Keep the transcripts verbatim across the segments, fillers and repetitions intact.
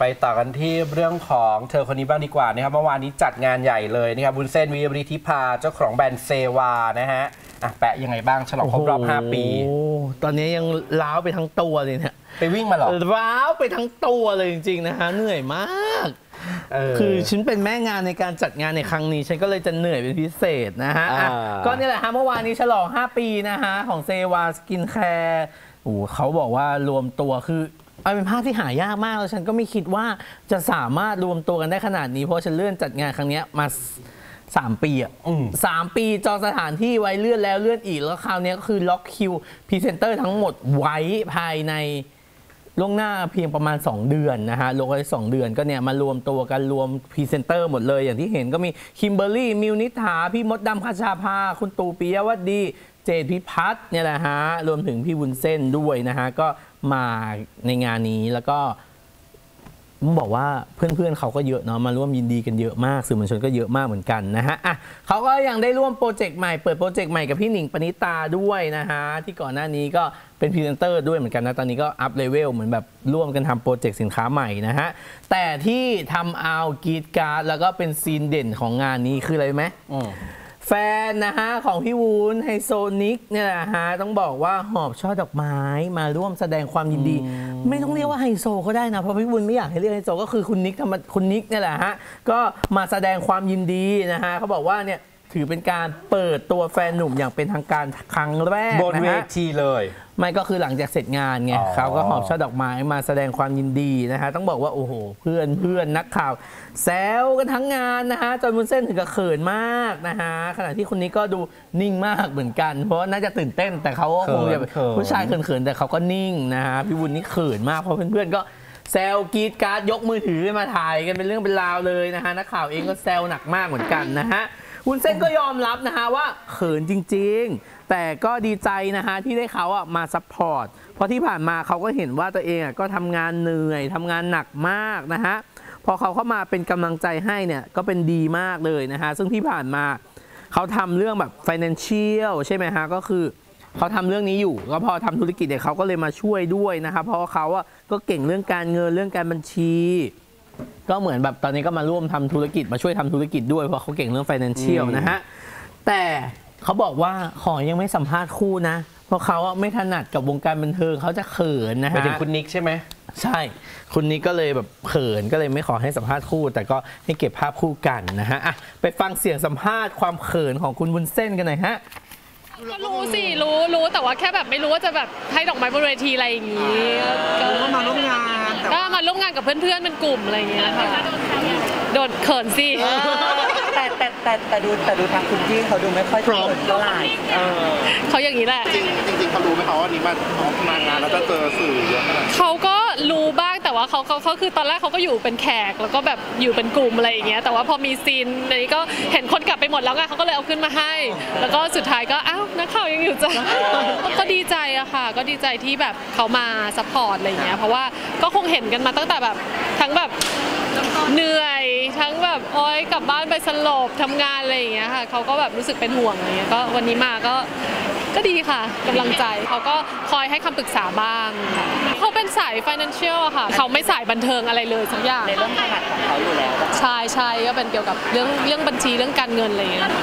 ไปต่อกันที่เรื่องของเธอคนนี้บ้างดีกว่านะครับเมื่อวานนี้จัดงานใหญ่เลยนะครับวุ้นเส้นวิริธิภาเจ้าของแบรนด์เซวานะฮะอ่ะแปะยังไงบ้างฉลองครบรอบห้าปีตอนนี้ยังล้าวไปทั้งตัวเลยเนี่ยไปวิ่งมาหรอล้าวไปทั้งตัวเลยจริงๆนะฮะเหนื่อยมากคือฉันเป็นแม่งานในการจัดงานในครั้งนี้ฉันก็เลยจะเหนื่อยเป็นพิเศษนะฮะก็นี่แหละฮะเมื่อวานนี้ฉลองห้าปีนะฮะของเซวาสกินแคร์โอ้เขาบอกว่ารวมตัวคือเอาเป็นภาพที่หายากมากแล้วฉันก็ไม่คิดว่าจะสามารถรวมตัวกันได้ขนาดนี้เพราะฉันเลื่อนจัดงานครั้งนี้มาสามปีอ่ะสามปีจองสถานที่ไว้เลื่อนแล้วเลื่อนอีกแล้วคราวนี้ก็คือล็อกคิวพรีเซนเตอร์ทั้งหมดไว้ภายในล่วงหน้าเพียงประมาณสองเดือนนะฮะลงไปสองเดือนก็เนี่ยมารวมตัวกันรวมพรีเซนเตอร์หมดเลยอย่างที่เห็นก็มีคิมเบอร์รี่มิวนิษฐาพี่มดดำคชาภาคุณตูปิยวดีเจดพิพัฒน์เนี่ยแหละฮะรวมถึงพี่วุ้นเส้นด้วยนะฮะก็มาในงานนี้แล้วก็ผมบอกว่าเพื่อนๆเขาก็เยอะเนาะมาร่วมยินดีกันเยอะมากสื่อมวลชนก็เยอะมากเหมือนกันนะฮะอ่ะเขาก็ยังได้ร่วมโปรเจกต์ใหม่เปิดโปรเจกต์ใหม่กับพี่หนิงปณิตาด้วยนะฮะที่ก่อนหน้านี้ก็เป็นพรีเซนเตอร์ด้วยเหมือนกันนะตอนนี้ก็อัพเลเวลเหมือนแบบร่วมกันทำโปรเจกต์สินค้าใหม่นะฮะแต่ที่ทำเอากรีดการ์ดแล้วก็เป็นซีนเด่นของงานนี้คืออะไรไหมแฟนนะฮะของพี่วุ้นไฮโซนิกเนี่ยนะฮะต้องบอกว่าหอบช่อดอกไม้มาร่วมแสดงความยินดีไม่ต้องเรียกว่าไฮโซก็ได้นะเพราะพี่วุ้นไม่อยากให้เรียกไฮโซก็คือคุณนิกธรรมคุณนิกเนี่ยแหละฮะก็มาแสดงความยินดีนะฮะเขาบอกว่าเนี่ยถือเป็นการเปิดตัวแฟนหนุ่มอย่างเป็นทางการครั้งแรกบนเวทีเลยไม่ก็คือหลังจากเสร็จงานไงเขาก็หอบช่อดอกไม้มาแสดงความยินดีนะฮะต้องบอกว่าโอ้โหเพื่อนเพื่อนนักข่าวแซวกันทั้งงานนะฮะจนวุ้นเส้นถึงกับเขินมากนะฮะขณะที่คนนี้ก็ดูนิ่งมากเหมือนกันเพราะน่าจะตื่นเต้นแต่เขาก็คงจะผู้ชายเขินๆแต่เขาก็นิ่งนะฮะพี่วุ้นนี่เขินมากเพราะเพื่อนๆก็แซวกรีดการ์ดยกมือถือมาถ่ายกันเป็นเรื่องเป็นราวเลยนะฮะนักข่าวเองก็แซวหนักมากเหมือนกันนะฮะวุ้นเส้นก็ยอมรับนะฮะว่าเขินจริงๆแต่ก็ดีใจนะฮะที่ได้เขาอ่ะมาซัพพอร์ตเพราะที่ผ่านมาเขาก็เห็นว่าตัวเองอ่ะก็ทำงานเหนื่อยทำงานหนักมากนะฮะพอเขาเข้ามาเป็นกำลังใจให้เนี่ยก็เป็นดีมากเลยนะฮะซึ่งที่ผ่านมาเขาทำเรื่องแบบ financial ใช่ไหมฮะก็คือเขาทำเรื่องนี้อยู่ก็พอทำธุรกิจเนี่ยเขาก็เลยมาช่วยด้วยนะครับเพราะว่าเขาอ่ะก็เก่งเรื่องการเงินเรื่องการบัญชีก็เหมือนแบบตอนนี้ก็มาร่วมทำธุรกิจมาช่วยทำธุรกิจด้วยเพราะเขาเก่งเรื่อง financial นะฮะแต่เขาบอกว่าขอยังไม่สัมภาษณ์คู่นะเพราะเขาไม่ถนัดกับวงการบันเทิงเขาจะเขินนะฮะไปถึงคุณนิกใช่ไหมใช่คุณนิกก็เลยแบบเขินก็เลยไม่ขอให้สัมภาษณ์คู่แต่ก็ให้เก็บภาพคู่กันนะฮะอ่ะไปฟังเสียงสัมภาษณ์ความเขินของคุณวุ้นเส้นกันหน่อยฮะก็รู้สิรู้รู้แต่ว่าแค่แบบไม่รู้ว่าจะแบบให้ดอกไม้บนเวทีอะไรอย่างงี้ก็มาร่วมงานก็มาร่วมงานกับเพื่อนๆเป็นกลุ่มอะไรอย่างเงี้ยค่ะโดนเขินสิแต่แต่แต่แต่ดูแต่ดูทางคุณพี่เขาดูไม่ค่อยเขินเท่าไหร่เขาอย่างนี้แหละจริงจริงเขารู้ไหมเขาว่านี้มามางานแล้วจะเจอสื่อเยอะขนาดเขาก็รู้บ้างแต่ว่าเขาเขาเขาคือตอนแรกเขาก็อยู่เป็นแขกแล้วก็แบบอยู่เป็นกลุ่มอะไรอย่างเงี้ยแต่ว่าพอมีซีนนี้ก็เห็นคนกลับไปหมดแล้วไงเขาก็เลยเอาขึ้นมาให้แล้วก็สุดท้ายก็อ้าวนักข่าวยังอยู่จ้ะก็ดีใจอะค่ะก็ดีใจที่แบบเขามาซัพพอร์ตอะไรอย่างเงี้ยเพราะว่าก็คงเห็นกันมาตั้งแต่แบบทั้งแบบเหนื่อยทั้งแบบโอ๊ยกลับบ้านไปสลบทำงานอะไรอย่างเงี้ยค่ะเขาก็แบบรู้สึกเป็นห่วงอะไรเงี้ยก็วันนี้มาก็ก็ดีค่ะกำลังใจเขาก็คอยให้คำปรึกษาบ้างเขาเป็นสาย financial อะค่ะเขาไม่สายบันเทิงอะไรเลยสักอย่างในเรื่องถนัดของเขาอยู่แล้วใช่ใช่ก็เป็นเกี่ยวกับเรื่องเรื่องบัญชีเรื่องการเงินอะไรเงี้ย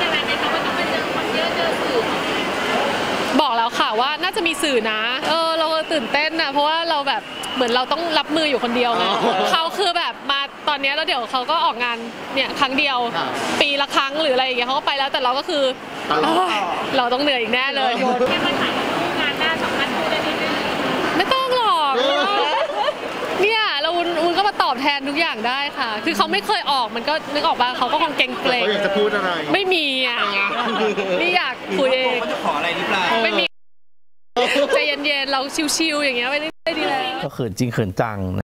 บอกแล้วค่ะว่าน่าจะมีสื่อนะเออเราตื่นเต้นนะเพราะว่าเราแบบเหมือนเราต้องรับมืออยู่คนเดียวไงเขาคือแบบมาตอนนี้แล้วเดี๋ยวเขาก็ออกงานเนี่ยครั้งเดียวปีละครั้งหรืออะไรอย่างเงี้ยเขาก็ไปแล้วแต่เราก็คือเราต้องเหนื่อยอีกแน่เลยแค่มาถ่ายงานหน้าสองพันคู่ได้นิดนึงไม่ต้องหรอกเนี่ยเราวุ้นก็มาตอบแทนทุกอย่างได้ค่ะคือเขาไม่เคยออกมันก็นึกออกป่ะเขาก็คงเกรงเกรงเขาอยากจะพูดอะไรไม่มีอ่ะนี่อยากคุยเองขออะไรหรือเปล่าไม่มีใจเย็นๆเราชิวๆอย่างเงี้ยไปเรื่อยๆดีแล้วก็เขินจริงเขินจัง